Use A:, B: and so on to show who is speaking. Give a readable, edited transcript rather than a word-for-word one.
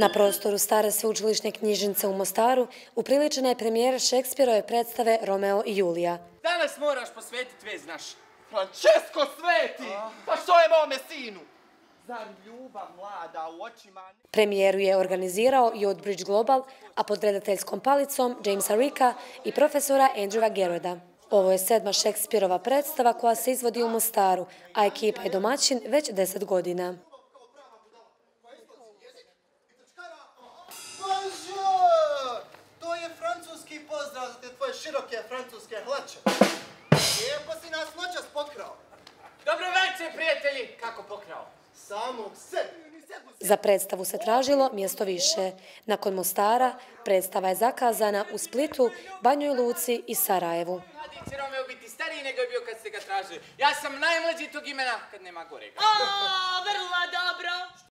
A: Na prostoru stare sveučilišne knjižnice u Mostaru upriličena je premijera Šekspirove predstave Romeo i Julija.
B: Danas moraš posvetiti vez naš.
C: Francesco Sveti! Pa što je mome sinu? Zar ljubav mlada u očima...
A: Premijeru je organizirao i Oatbridge Global, a pod redateljskom palicom Jamesa Ricka i profesora Andrewa Geroda. Ovo je 7. Šekspirova predstava koja se izvodi u Mostaru, a ekipa je domaćin već 10 godina.
C: To je francuski pozdrav za te tvoje široke francuske hlače. Lijepo si nas noćas pokrao.
B: Dobro večer, prijatelji! Kako pokrao?
C: Samog sebi.
A: Za predstavu se tražilo mjesto više. Nakon Mostara, predstava je zakazana u Splitu, Banjoj Luci i Sarajevu.
B: Mladi će Romeo biti stariji nego je bio kad ste ga tražili. Ja sam najmlađi tog imena kad nema gorega.
D: Vrlo dobro.